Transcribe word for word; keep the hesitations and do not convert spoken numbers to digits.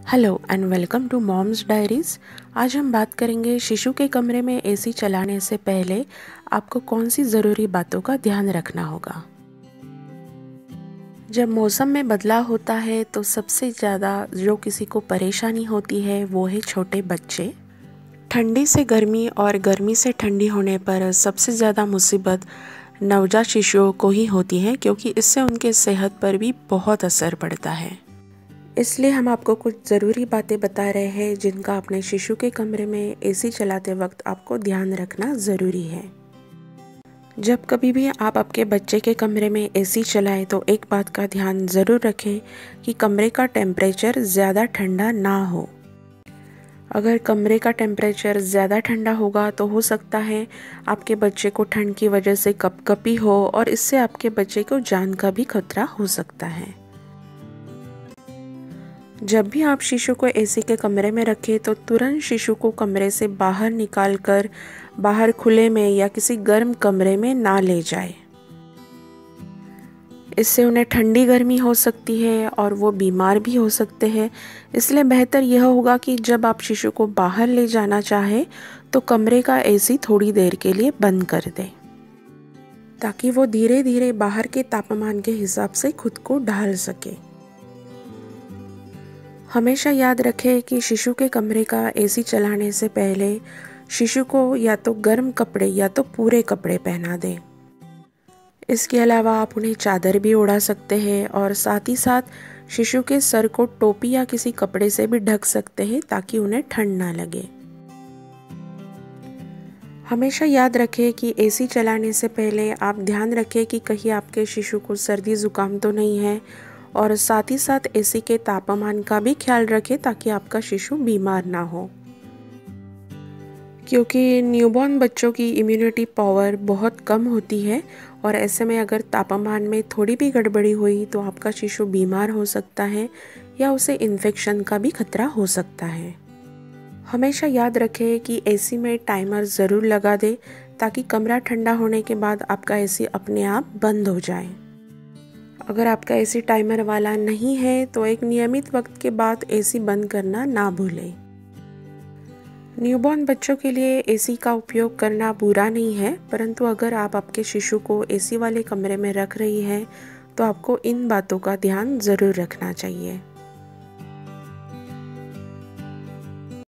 Hello and welcome to moms diaries. आज हम बात करेंगे शिशु के कमरे में एसी चलाने से पहले आपको कौन सी ज़रूरी बातों का ध्यान रखना होगा। जब मौसम में बदलाव होता है तो सबसे ज़्यादा जो किसी को परेशानी होती है वो है छोटे बच्चे। ठंडी से गर्मी और गर्मी से ठंडी होने पर सबसे ज़्यादा मुसीबत नवजात शिशुओं को ही होती है, क्योंकि इससे उनके सेहत पर भी बहुत असर पड़ता है। इसलिए हम आपको कुछ ज़रूरी बातें बता रहे हैं जिनका अपने शिशु के कमरे में एसी चलाते वक्त आपको ध्यान रखना ज़रूरी है। जब कभी भी आप आपके बच्चे के कमरे में एसी चलाएं तो एक बात का ध्यान ज़रूर रखें कि कमरे का टेम्परेचर ज़्यादा ठंडा ना हो। अगर कमरे का टेम्परेचर ज़्यादा ठंडा होगा तो हो सकता है आपके बच्चे को ठंड की वजह से कपकपी हो और इससे आपके बच्चे को जान का भी खतरा हो सकता है। जब भी आप शिशु को एसी के कमरे में रखें तो तुरंत शिशु को कमरे से बाहर निकालकर बाहर खुले में या किसी गर्म कमरे में ना ले जाए। इससे उन्हें ठंडी गर्मी हो सकती है और वो बीमार भी हो सकते हैं। इसलिए बेहतर यह होगा कि जब आप शिशु को बाहर ले जाना चाहें तो कमरे का एसी थोड़ी देर के लिए बंद कर दें, ताकि वो धीरे धीरे बाहर के तापमान के हिसाब से खुद को ढाल सके। हमेशा याद रखें कि शिशु के कमरे का एसी चलाने से पहले शिशु को या तो गर्म कपड़े या तो पूरे कपड़े पहना दें। इसके अलावा आप उन्हें चादर भी ओढ़ा सकते हैं और साथ ही साथ शिशु के सर को टोपी या किसी कपड़े से भी ढक सकते हैं ताकि उन्हें ठंड ना लगे। हमेशा याद रखें कि एसी चलाने से पहले आप ध्यान रखें कि कहीं आपके शिशु को सर्दी जुकाम तो नहीं है, और साथ ही साथ एसी के तापमान का भी ख्याल रखें ताकि आपका शिशु बीमार ना हो, क्योंकि न्यूबॉर्न बच्चों की इम्यूनिटी पावर बहुत कम होती है और ऐसे में अगर तापमान में थोड़ी भी गड़बड़ी हुई तो आपका शिशु बीमार हो सकता है या उसे इन्फेक्शन का भी खतरा हो सकता है। हमेशा याद रखें कि एसी में टाइमर ज़रूर लगा दें ताकि कमरा ठंडा होने के बाद आपका एसी अपने आप बंद हो जाए। अगर आपका एसी टाइमर वाला नहीं है तो एक नियमित वक्त के बाद एसी बंद करना ना भूलें। न्यूबॉर्न बच्चों के लिए एसी का उपयोग करना बुरा नहीं है, परंतु अगर आप आपके शिशु को एसी वाले कमरे में रख रही हैं तो आपको इन बातों का ध्यान ज़रूर रखना चाहिए।